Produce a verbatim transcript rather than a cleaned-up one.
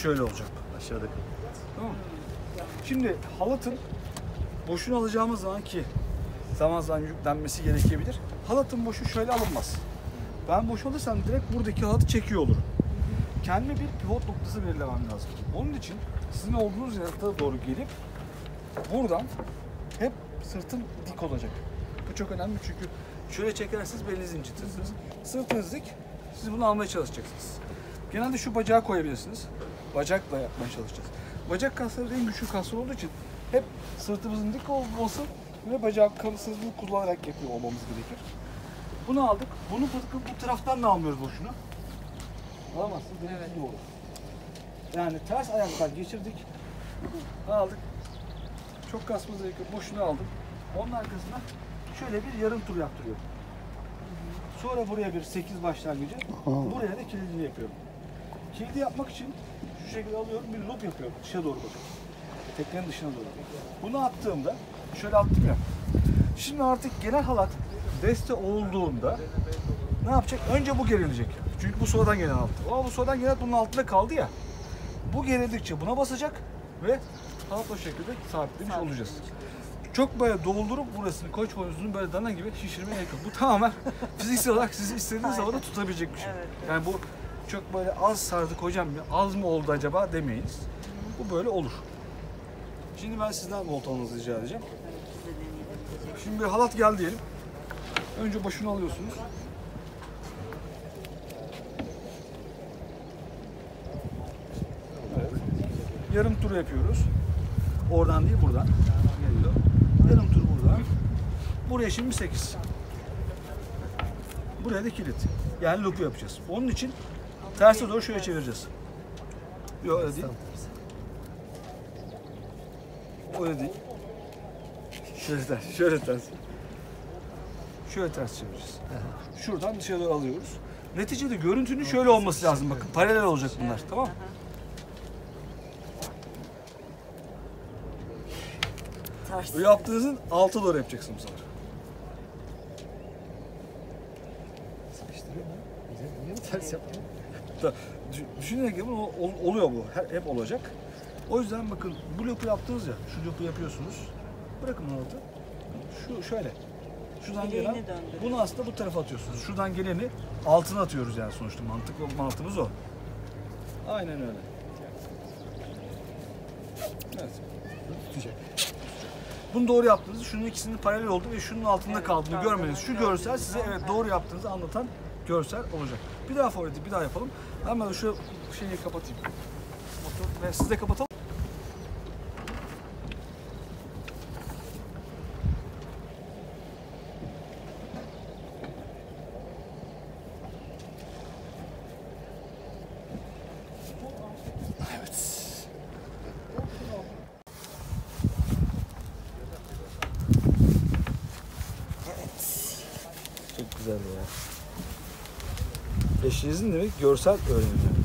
şöyle olacak. Aşağıda kalın. Tamam mı? Şimdi halatın boşunu alacağımız zaman ki zaman zaman yüklenmesi gerekebilir. Halatın boşu şöyle alınmaz. Ben boş alırsam direkt buradaki halatı çekiyor olurum. Kendime bir pivot noktası belirlemem lazım. Onun için sizin olduğunuz yere doğru gelip buradan hep sırtım dik olacak. Bu çok önemli çünkü şöyle çekerseniz belinizi incitirsiniz. Sırtınız dik, siz bunu almaya çalışacaksınız. Genelde şu bacağı koyabilirsiniz. Bacakla yapmaya çalışacağız. Bacak kasları en güçlü kaslar olduğu için hep sırtımızın dik olması ve bacak kaslarını kullanarak yapıyor olmamız gerekir. Bunu aldık. Bunu bu, bu taraftan da almıyoruz boşuna. Alamazsınız. Evet. Olur. Yani ters ayaktan geçirdik. Aldık. Çok kasmamız gerekiyor. Boşuna aldım. Onun arkasına şöyle bir yarım tur yaptırıyorum. Sonra buraya bir sekiz başlangıcı. Buraya da kilidini yapıyorum. Kilidi yapmak için şu şekilde alıyorum. Bir loop yapıyorum. Dışa doğru bakın. Teknenin dışına doğru. Bunu attığımda şöyle attım ya. Şimdi artık genel halat deste olduğunda ne yapacak? Önce bu gerilecek. Çünkü bu sonradan gelen halat. O bu sonradan gelen bunun altında kaldı ya. Bu gerildikçe buna basacak ve halat o şekilde sabitlemiş olacağız. Çok böyle doldurup burasını koç boynuzunu böyle dana gibi şişirmeye yakın. Bu tamamen fiziksel olarak sizi istediğiniz havada tutabilecek bir şey. Evet, evet. Yani bu çok böyle az sardık hocam ya, az mı oldu acaba demeyiniz. Bu böyle olur. Şimdi ben sizden voltanızı rica edeceğim. Şimdi bir halat geldi diyelim. Önce başını alıyorsunuz. Evet. Yarım tur yapıyoruz. Oradan değil buradan. Geliyor. Yarım tur buradan. Buraya şimdi sekiz. Buraya da kilit. Yani loop yapacağız. Onun için terse doğru şöyle çevireceğiz. Yok öyle değil. Öyle değil. Şöyle ters, şöyle ters. Şöyle ters çevireceğiz. Şuradan dışarı doğru alıyoruz. Neticede görüntünün şöyle olması lazım. Bakın paralel olacak bunlar. Tamam mı? Bu yaptığınızın altı doğru yapacaksın bu sefer. Sıkıştırıyor mu? Niye ters yaptın? Düşünerek yapın, oluyor bu. Hep olacak. O yüzden bakın bu loop'u yaptınız ya, şu loop'u yapıyorsunuz. Bırakın halatı. Şu şöyle. Şuradan gelen, bunu aslında bu tarafa atıyorsunuz. Şuradan geleni altına atıyoruz yani sonuçta. Mantık mantığımız o. Aynen öyle. Evet. Tutacak. Bunu doğru yaptığınızda şunun ikisinin paralel olduğu ve şunun altında evet, kaldığını görmeniz. Şu görsel size evet doğru yaptığınızı anlatan görsel olacak. Bir daha forward'i bir daha yapalım. Hemen şu şeyi kapatayım. Motor ve siz de kapatalım. Evet. Çok güzel ya. Eşinizin demek görsel öğrenimi.